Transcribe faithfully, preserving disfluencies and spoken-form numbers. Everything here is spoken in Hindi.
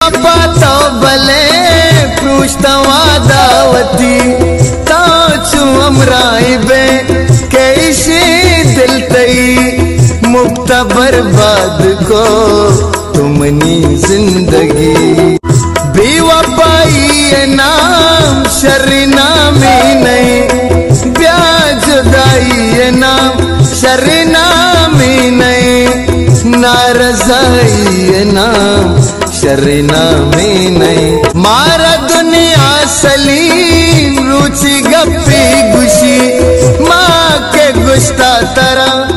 पातो भले पृष्ठवा दावती ताचु अमराई बे कैसे दिल तई मुक्त बर्बाद को तुमनी जिंदगी बेवफाई नाम शरीना में नहीं ब्याज जुदाई नाम शरीना में नहीं नारज़ाई नाम शरीना में नहीं मारा दुनिया सलीम रुचि गप्पी गुशी माँ के गुस्ता तरह